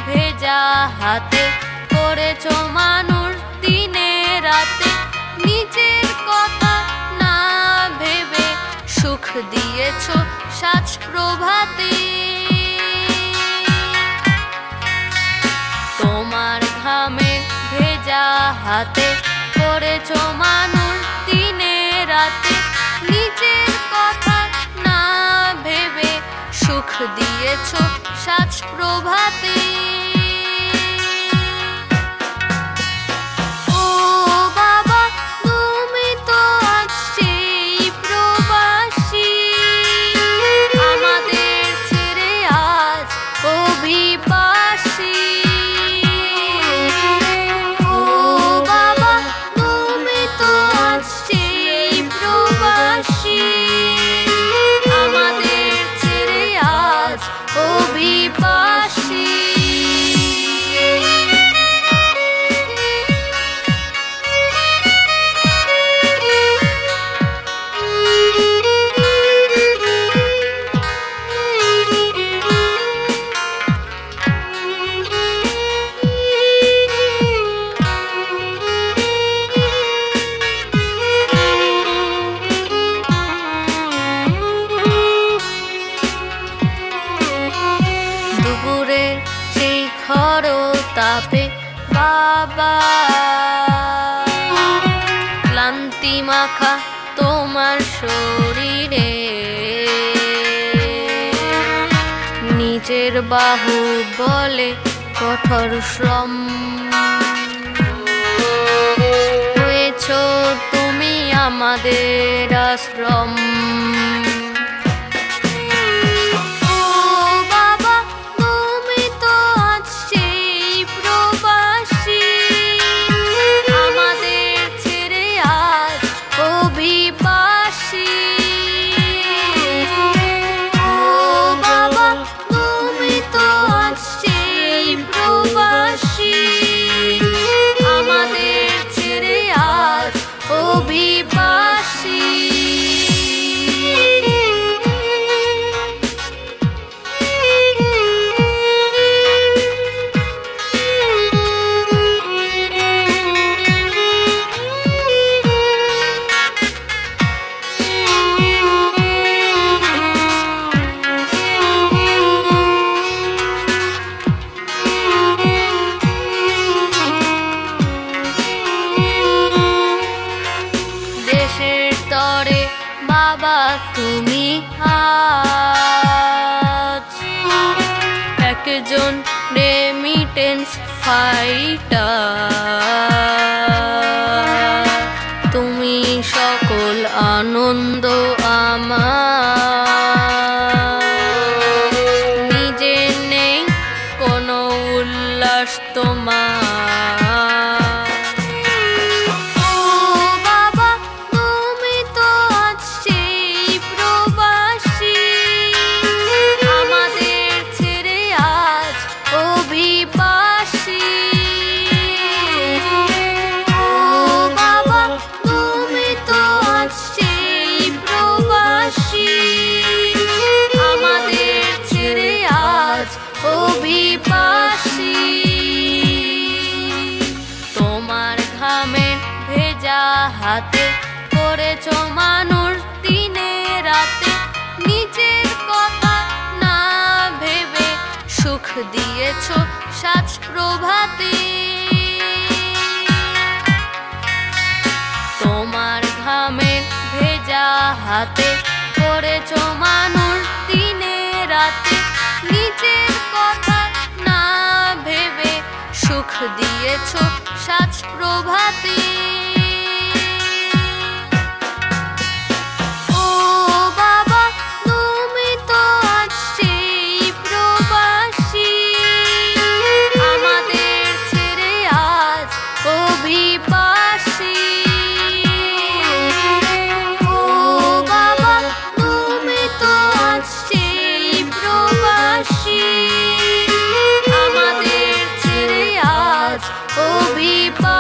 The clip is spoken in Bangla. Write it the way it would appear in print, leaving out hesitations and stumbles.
ভেজা হাতে করেছো মানুষ দিনে রাতে নিজের কথা না ভেবে সুখ দিয়েছো সাজ প্রভাতে তোমার ঘামে ভেজা হাতে করেছো মানুষ দিনে রাতে নিজের কথা না ভেবে সুখ দিয়েছো সাজ প্রভাতে ও বাবা তুমি তো আজ সেই প্রবাসী আমাদের ছেড়ে আজ অভিবাসী ও বাবা তুমি তো আজ সেই প্রবাসী আমাদের ছেড়ে আজ অভিবাসী দুপুরের সেই খরতাপে বাবা ক্লান্তি মাখা তোমার শরীরে নিজের বাহু বলে কঠোর শ্রম হয়েছো তুমি আমাদের আশ্রম ও বাবা তুমি তো আজ সেই প্রবাসী আমাদের ছেড়ে আজ অভিবাসী ও বাবা তুমি তো আজ সেই প্রবাসী আমাদের ছেড়ে আজ অভিবাসী দেশের তরে বাবা তুমি আজ একজন রেমিটেন্স ফাইটার তুমি সকল আনন্দ আমার নিজের নেই কোনো উল্লাস তোমার ও বাবা তুমি তো আজ সেই প্রবাসী আমাদের ছেড়ে আজ অভিবাসী ও বাবা তুমি তো আজ সেই প্রবাসী আমাদের ছেড়ে আজ অভিবাসী তোমার ঘামের ভেজা হাতে করেছো মানুষ দিনে রাতে নিজের কথা না ভেবে সুখ দিয়েছো সাজ প্রভাতে তোমার ঘামের ভেজা হাতে করেছো মানুষ দিনে রাতে নিজের কথা না ভেবে সুখ দিয়েছো সাজ প্রভাতে ও বাবা তুমি তো আজ সেই প্রবাসী আমাদের ছেড়ে আজ অভিবাসী ও বাবা তুমি তো আজ সেই প্রবাসী আমাদের ছেড়ে আজ অভিবাসী